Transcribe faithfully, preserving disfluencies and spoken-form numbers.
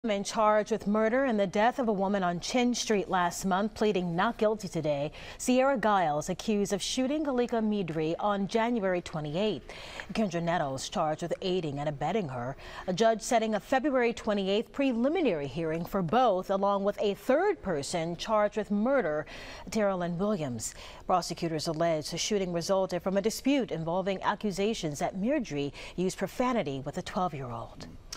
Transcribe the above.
Man charged with murder and the death of a woman on Chin Street last month, pleading not guilty today. Sierra Giles accused of shooting Galika Midri on January twenty-eighth. Kendra Nettles charged with aiding and abetting her. A judge setting a February twenty-eighth preliminary hearing for both, along with a third person charged with murder, Terrell Williams. Prosecutors allege the shooting resulted from a dispute involving accusations that Midri used profanity with a twelve-year-old.